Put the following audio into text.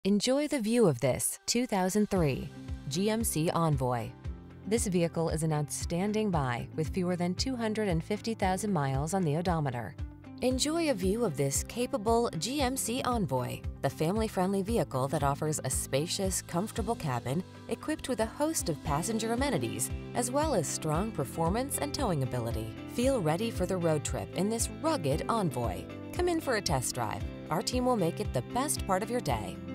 Enjoy the view of this 2003 GMC Envoy. This vehicle is an outstanding buy with fewer than 250,000 miles on the odometer. Enjoy a view of this capable GMC Envoy, the family-friendly vehicle that offers a spacious, comfortable cabin equipped with a host of passenger amenities, as well as strong performance and towing ability. Feel ready for the road trip in this rugged Envoy. Come in for a test drive. Our team will make it the best part of your day.